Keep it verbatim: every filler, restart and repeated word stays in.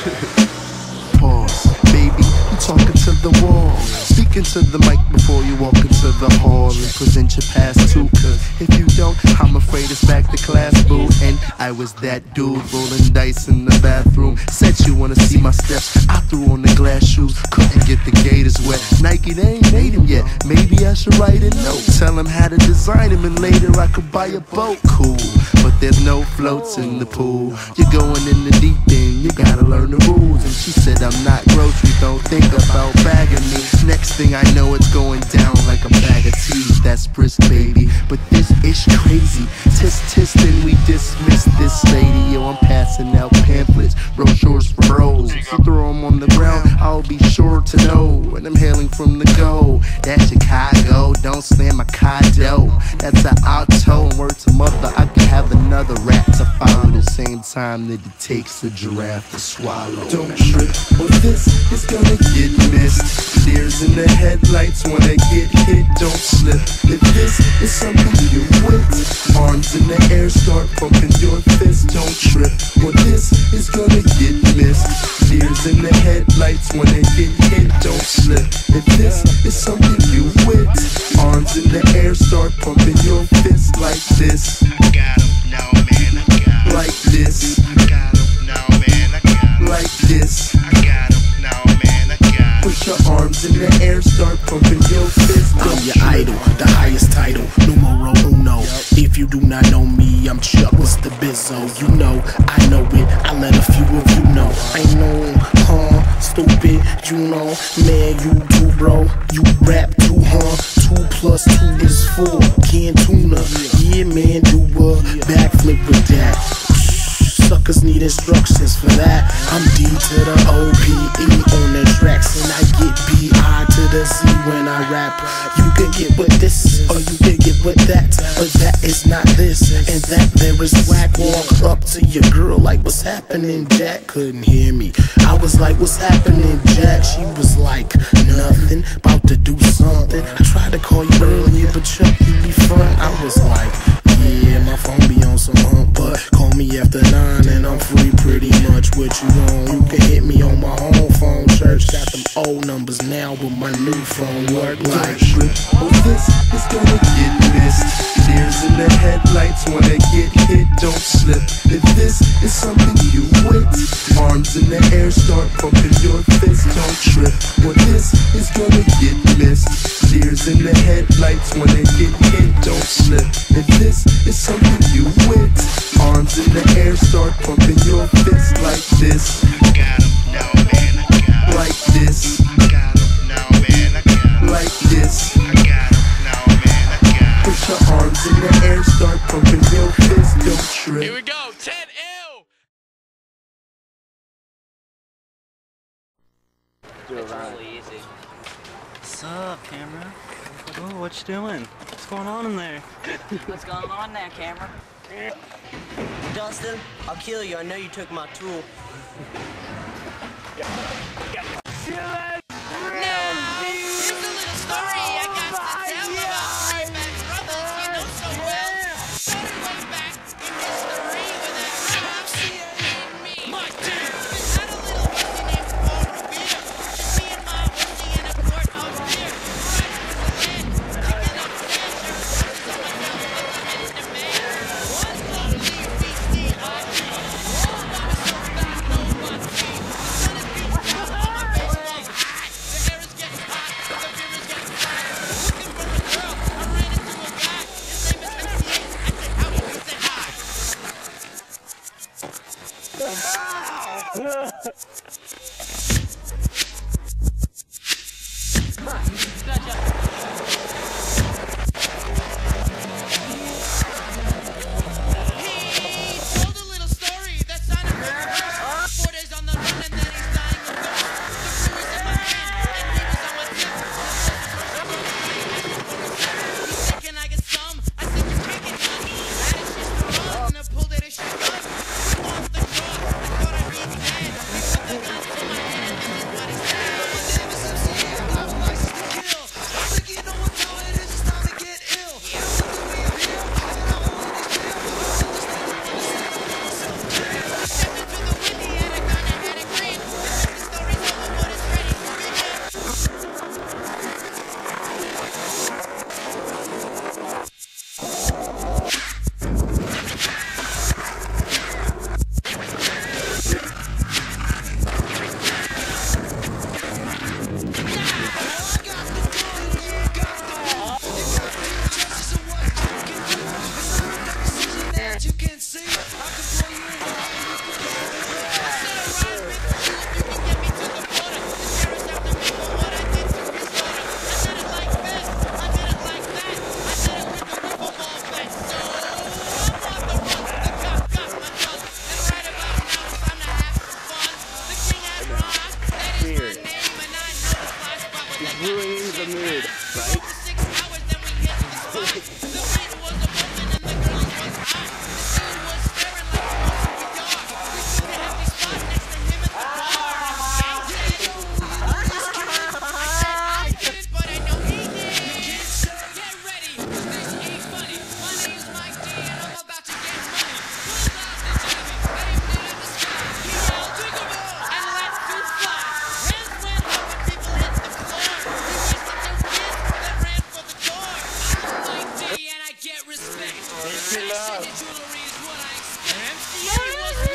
Pause, baby, I'm talking to the wall. Speaking to the mic before you walk into the hall and present your past too. Cause if you don't, I'm afraid it's back to class, boo. And I was that dude rolling dice in the bathroom. Said you wanna see my steps, I threw on the glass shoes. Couldn't get the gators wet. Nike, they ain't made them yet. Maybe I should write a note, tell them how to design them, and later I could buy a boat. Cool, but there's no floats in the pool. You're going in the deep end, you gotta learn the rules. And she said I'm not grocery, don't think about bagging me. Next thing I know, it's going down like a bag of tea. That's brisk, baby, but this ish crazy. Tisk tisk, then we dismiss this lady. Yo, I'm passing out pamphlets, brochures for bros. If you throw them on the ground, I'll be sure to know. And I'm hailing from the go. That's Chicago, don't slam my condo. That's an auto, and word to mother, I can have another rat to follow the same time that it takes a giraffe to swallow. Don't trip, or this is gonna get missed. Deers in the headlights wanna get hit, don't slip. If this is something you with, arms in the air, start pumping your fist, don't trip. Or this is gonna get missed. Deers in the headlights wanna get hit, don't slip. If this is something you with, arms in the air, start pumping your fist like this. I got 'em now, man, I got 'em. Like this. I got 'em now, man, I got 'em. Like this. I got 'em now, man, I got 'em. Put your arms in the air, start pumping your fist. I'm your idol, the highest title, numero uno. If you do not know me, I'm Chuck, what's the bizzo? You know, I know it, I let a few of you know. I know, huh, stupid, you know. Man, you do, bro, you rap too, huh? Two plus two is four, can tuna. Yeah, man, do a backflip with that. Suckers need instructions for that. I'm D to the O P E on the tracks, and I get B I to the C when I rap. You can get with this, or you can get with that, but that is not this, and that there is whack. Walk up to your girl like, what's happening, Jack? Couldn't hear me. I was like, what's happening, Jack? She was like, nothing, about to do something. I tried to call you earlier, but Chuck, you be front. I was like, yeah, my phone be on some hump, but call me after nine and I'm free pretty much. What you want? You can hit me on my home phone. Church got them old numbers now, but my new phone work like. Oh, this is gonna get missed. Deers in the headlights wanna get hit, don't slip. If this is something you with, arms in the air, start pumping your fist, don't trip. Well, this is gonna get missed. Deers in the headlights wanna get hit, don't slip. If this is something you with, arms in the air, start pumping your fist like this. I got 'em now, man, I got 'em. Like this. I got 'em now, man, I got 'em. Like this. I got 'em now, man, I got 'em. Put your arms in the air, start pumping your fist, don't trip. Here we go, ten ill. It's really easy. What's up, camera? Oh, what you doing? What's going on in there? What's going on there, camera? Dustin, I'll kill you. I know you took my tool. Pull up.